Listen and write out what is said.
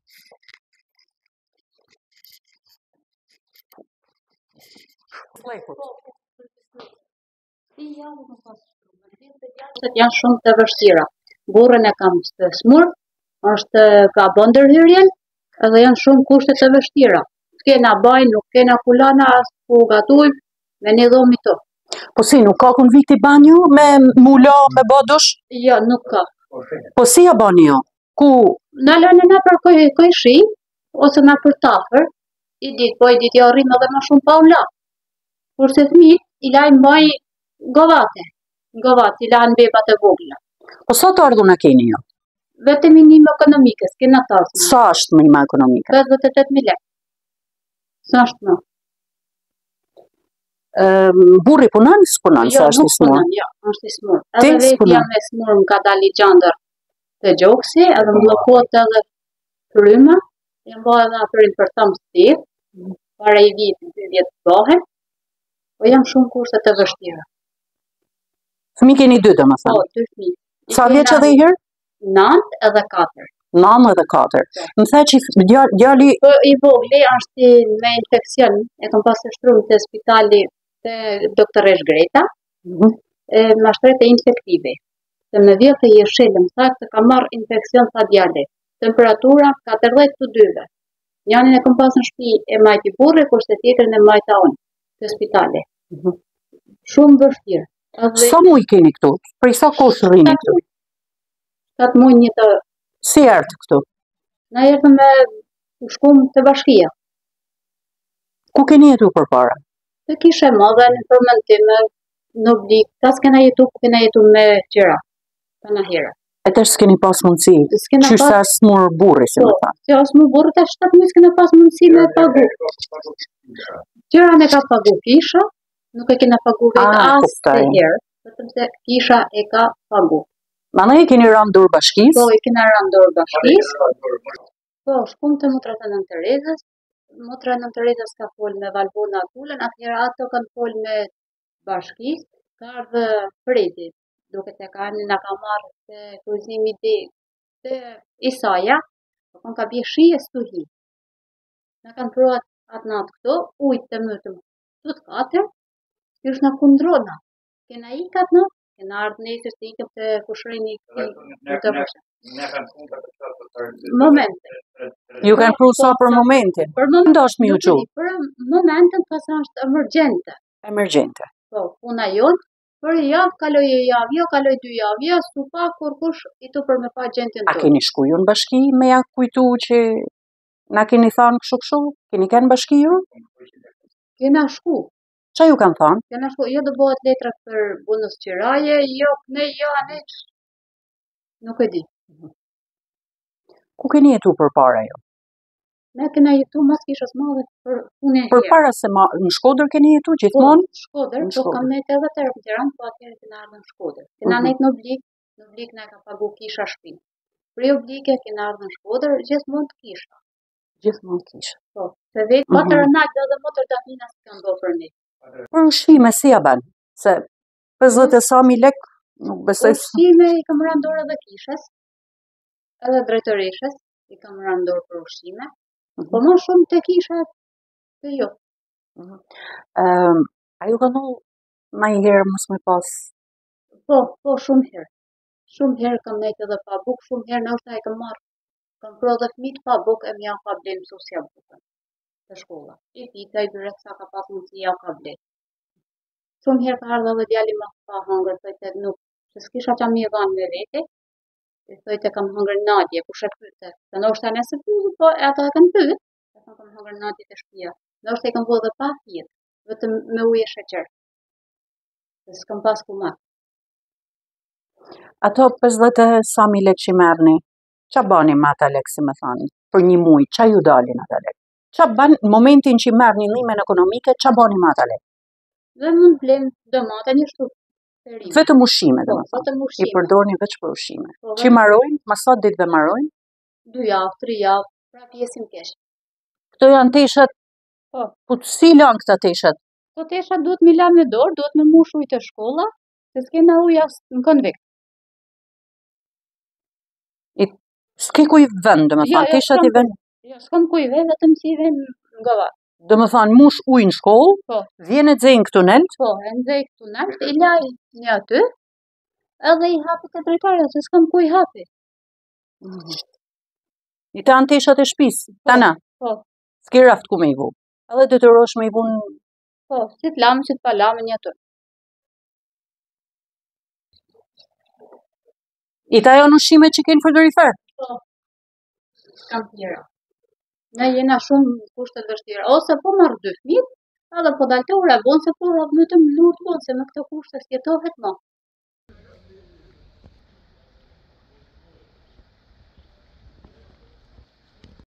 Janë shumë të vështira. Burrin e kam të smur, ka bën ndërhyrjen, edhe janë shumë kushte të vështira. S'kena bajnë, nuk kena kulana, as ku gatuj, me një dhomi to. Po si, nuk ka kun viti banjo me mula me bë dush? Jo, nuk ka. Po si ja bani jo? Ku? Na lënë na për kojshi, ose na për tafër, i ditë ja rrim edhe më shumë pa u la. Kurse fëmijët i lajnë baj govat, i lanë bebat e vogla. Po sa të ardhun a keni jo? Vetëm minime ekonomike, s'kena të ardhun. Sa është minima ekonomike? 58.000 lekë. Sa është më? Burri punon, s'punon, sa është i smur? Jo, është i smur. Edhe vetë jam e smur, më ka dali gjandër të gjoksi, edhe më blokot edhe fryma, jam bëhe edhe apërin për tëmë stirë, para i vitë 2 vjetë bëhen, po jam shumë kushte të vështira. Fëmi keni 2 dhe më thëmë? Po, 2 fëmi. Sa vjeç edhe i herë? 9 edhe 4. 9 edhe 4. Më the që djali... Po, i vogli është me infekcion, e kom pasë shtrumë të spitali të doktoresh Greta, mashtrete infektive. Se me vjetë i shilëm, saktë ka marrë infekcion tha djali. Temperatura 42. Njanin e kom pasë në shpi e majti burri, kurse tjetërin e majta unë, të spitali. Shumë vështirë. Sa muj keni këtu? Për i sa kosh rrini këtu? 7 muj një të... Si erdhë këtu? Na erdhë me shkum të bashkia. Ku keni jetu për para? Të kishe madhe në përmendime, në oblik, ta s'kena jetu, kena jetu me qira, të në hera. E të s'keni pas mundësi, që sa smur burri, si më tha? Jo, smur burri, ta 7 muj s'kena pas mundësi me pagu. Qira ne ka pagu kisha, nuk e kena pagu vetë asë të herë, vetëm se kisha e ka pagu. Mana e keni randur bashkis? Po, i kena randur bashkis. Po, shkum të Motra të Nën Terezës. Motra Nën Terezës ka fol me Valbona Akullën, atëherë ato kanë fol me bashkis. Ka ardhë Fredi, duke të kanë, nga ka marrë të kuzimi të Isaja, po ka bje shije stuhi. Nga kanë pruat atë natë këto, ujtë të mëtëm të 4, kërsh nga kundrona. Kena i katë natë, kena ardhë nesër të ikëm të kushrini të vëshë. Momente. Ju kanë pru sa për momentin? Për momentin. Ndo është mi u qu? Për momentin pasë është emergjente. Emergjente. Po, puna jonë, për javë, kaloj e javë, jo, kaloj 2 javë, jo, s'u pa kur kush i tu për me pa gjentin të. A keni shkuju në bashki me ja kujtu që na keni thanë këshu? Keni kanë bashki ju? Kena shku. Qa ju kanë thanë? Kena shku, jo do bëhet letra për bunës qiraje, jo, ne, jo, ne, nuk e di. Ku keni jetu për para jo? Ne kena jetu mas kishës madhe për punë e herë. Për para se në Shkodër keni jetu gjithmonë? Po, Shkodër, po kam nejtë edhe tërë në Tiranë, po atëherë kena ardhë në Shkodër. Kena nejtë në oblik na ka pagu kisha shpinë. Për oblike kena ardhë në Shkodër, gjithmonë të kisha. Gjithmonë të kisha. Po, se vetë motër nalë dhe motër dafina s'ka ndo për një. Për ushqime si ja banë? Se 50 e sa mi lek, nuk besoj... Ushqime i kam randur edhe kishës, edhe drejtërishës, i kam randur për ushqime. Po më shumë të kisha të jo. A ju ka nu ma i herë mos me pas? Po, shumë herë. Shumë herë kam nejtë edhe pa buk, shumë herë në është e kam marrë. Kam pro dhe fmit pa buk e mja ka blenë mësusja bukën të shkolla. I pita i dyre sa ka pas mundësi ja ka blenë. Shumë herë ka ardhë dhe djali ma pa hangër, të nuk, që s'kisha qa mi e dhanë me vete, i thojtë kam hangër natje, ku shë pyte. Se në është e nëse pyte, po e ato e kanë pyte, e kam hangër natje të shpia. Në është e kam vë dhe pa fjetë, vetëm me uje sheqer. Se s'kam pas ku marë. Ato 50 sa mi lek që mërni, qa bani me ata lek, si me thani, për një muj, qa ju dalin ata lek? Qa ban në momentin që mërni dhimen ekonomike, qa bani me ata lek? Dhe mund blenë domate një shtu. Vetëm ushqime, dhe më thëmë. I përdorni veç për ushqime. Që marojnë, masat ditëve marojnë? 2 javë, 3 javë, pra pjesim kesh. Këto janë teshat, po si lanë këta teshat? Këto teshat duhet mi la me dorë, duhet me mush ujtë të shkolla, se s'kena uja në konvekt. S'ke ku i vend, do me Ja, thonë, tishat i vend. Ja, s'kam ku i ve, vetëm si i ven nga vatë. Do me thonë, mush ujë në shkollë, Po, vjen e xejnë këtu nelt, po, e nxej këtu nalt, i laj një aty, edhe i hapi te drejtoria, se s'kam ku i hapi. i tanë tishat e shtëpisë, tana, Po, s'ke raft ku me i vu. Edhe detyrosh me i vu në po, si t'lamë, si t'pa lamë një aty. i ta janë ushqimet që kenë frigorifer. Po, s'kam tjera. Ne jena shumë në kushte të vështira, ose po marr 2 fëmijë, edhe po dalte ura bon se po vetëm lurt bon se me këto kushte s'jetohet më.